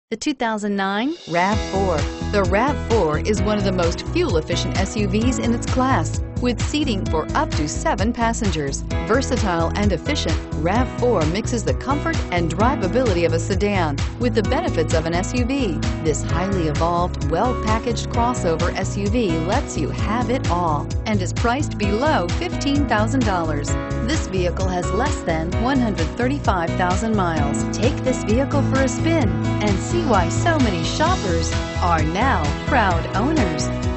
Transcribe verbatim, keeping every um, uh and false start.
The two thousand nine RAV four. The RAV four is one of the most fuel-efficient S U Vs in its class, with seating for up to seven passengers. Versatile and efficient, RAV four mixes the comfort and drivability of a sedan with the benefits of an S U V. This highly evolved, well-packaged crossover S U V lets you have it all and is priced below fifteen thousand dollars. This vehicle has less than one hundred thirty-five thousand miles. Take this vehicle for a spin and see why so many shoppers are now proud owners.